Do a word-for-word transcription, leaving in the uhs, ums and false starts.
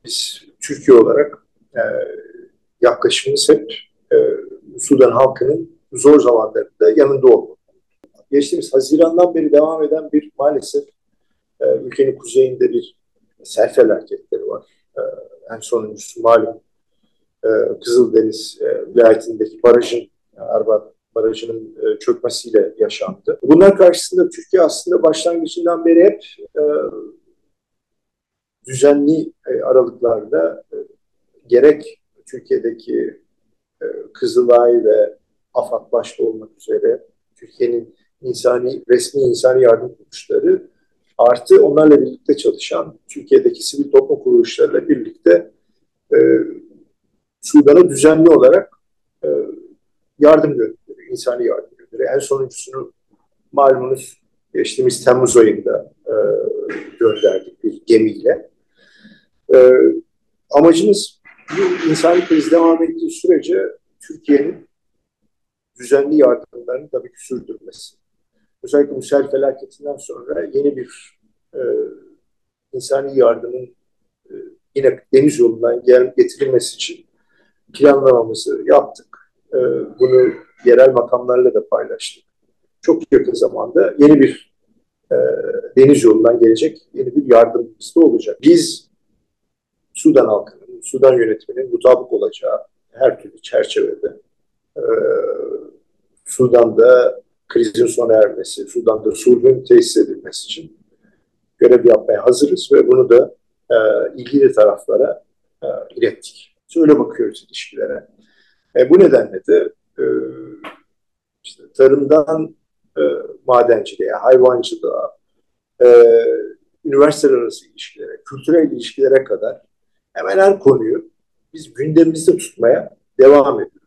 biz Türkiye olarak e, yaklaşımımız hep e, Sudan halkının zor zamanlarında yanında olmak. Geçtiğimiz Haziran'dan beri devam eden bir maalesef e, ülkenin kuzeyinde bir sel felaketleri var. E, en sonuncusu malum e, Kızıldeniz e, vilayetindeki barajın, Arbat Barajı'nın e, çökmesiyle yaşandı. Bunlar karşısında Türkiye aslında başlangıcından beri hep e, düzenli e, aralıklarda e, gerek Türkiye'deki e, Kızılay ve AFAD başta olmak üzere Türkiye'nin insani, resmi insani yardım kuruluşları artı onlarla birlikte çalışan Türkiye'deki sivil toplum kuruluşlarıyla birlikte e, Sudan'a düzenli olarak e, yardım gönderiyor, insani yardım gönderiyor. En sonuncusunu malumunuz geçtiğimiz Temmuz ayında e, gönderdik bir gemiyle. E, amacımız bu insani kriz devam ettiği sürece Türkiye'nin düzenli yardımlarını tabii ki sürdürmesi. Özellikle bu sel felaketinden sonra yeni bir e, insani yardımın e, yine deniz yolundan gel, getirilmesi için planlamamızı yaptık. E, bunu yerel makamlarla da paylaştık. Çok yakın zamanda yeni bir e, deniz yolundan gelecek yeni bir yardımımız da olacak. Biz Sudan halkının, Sudan yönetiminin mutabık olacağı her türlü çerçevede e, Sudan'da krizin sona ermesi, Sudan'da sulhün tesis edilmesi için görev yapmaya hazırız ve bunu da e, ilgili taraflara e, ilettik. Öyle bakıyoruz ilişkilere. E, bu nedenle de e, işte tarımdan e, madenciliğe, hayvancılığa, e, üniversiteler arası ilişkilere, kültürel ilişkilere kadar hemen her konuyu biz gündemimizde tutmaya devam ediyoruz.